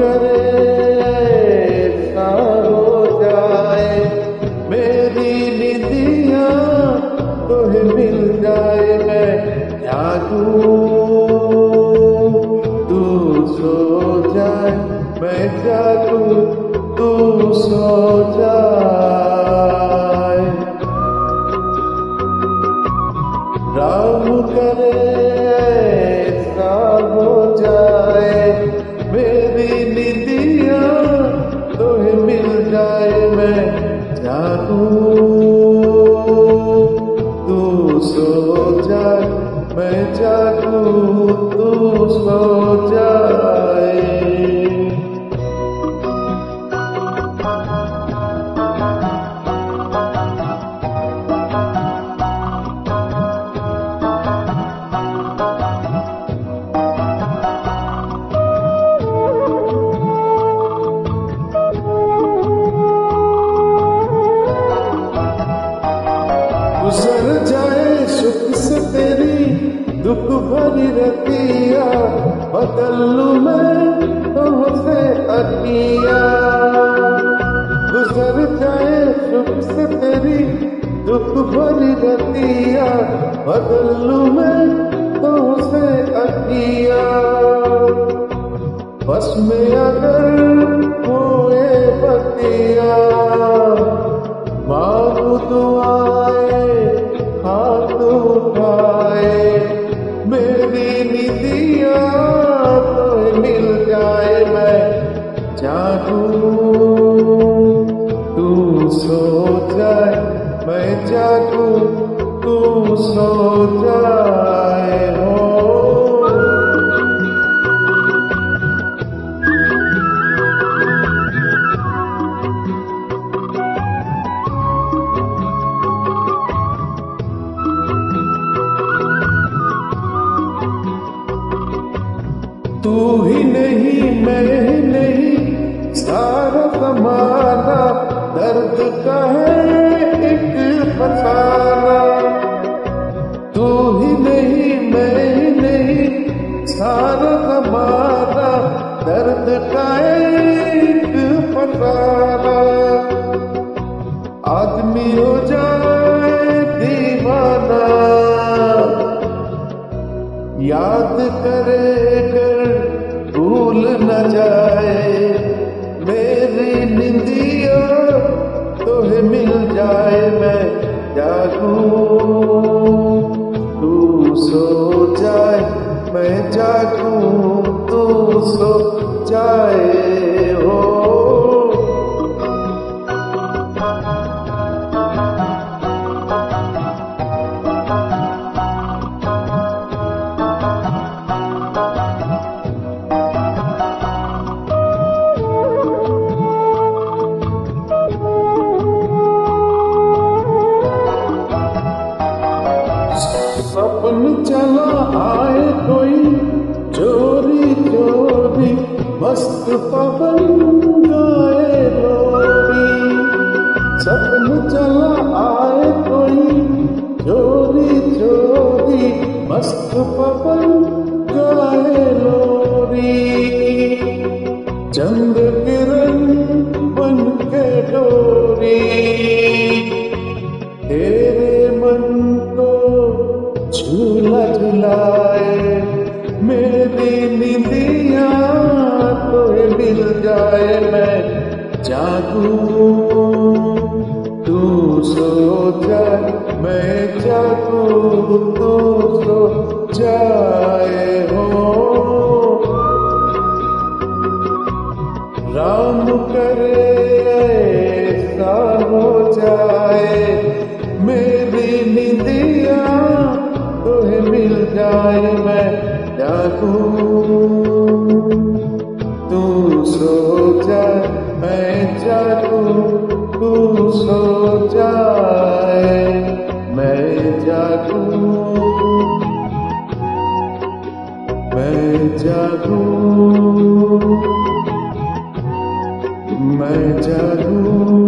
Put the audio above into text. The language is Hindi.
करे ऐसा हो जाए, मेरी निदिया तुम्हें मिल जाए, मैं जागूं तू सो जाए, मैं जागूं तू सो जाए। राम करे ऐसा हो जाए, मेरी निदिया तुम्हें मिल जाए, मैं जागूं तू सो जाए, मैं जागूं तू सो जाए। गुजर जाए सुख से तेरी दुख भरी रतिया, बदल लूं मैं तुमसे अतिया। गुजर जाए सुख से तेरी दुख भरी रतिया, बदल लूं मैं तुमसे अतिया। बस में अगर होए बतिया, मांगू दुआएं हाथ उठाए, मेरी निदिया तो मिल जाए, मैं जागूं तू सो जाए, मैं जागूं तू सो जाए। हो तू ही नहीं मैं ही नहीं, सारा ज़माना दर्द का है एक फसाना। तू ही नहीं मैं ही नहीं, सारा ज़माना दर्द का एक फसाना। आदमी हो जाए दीवाना, याद करे कर भूल न जाए, मेरी निंदिया तुम्हें मिल जाए, मैं जागूं तू सो जाए, मैं जागूं तू सो जाए। हो सपन चला आए कोई चोरी चोरी, मस्त पवन गाए लोरी। सपन चला आए कोई चोरी चोरी, मस्त पवन गाए लोरी। चंद किरण बन के डोरी, तेरे मन को झूला झुलाए, मेरी निदिया तो मिल जाए, मैं जागूं तू सो जाए, मैं जागूं तू सो जाए। हो राम करे ऐसा हो जाए, मेरी निदिया तुम्हें मिल जाए, मैं जागूं तू सो जाए, मैं जागूं तू सो जाए। मैं जागूं मैं जागूं मैं जागूं।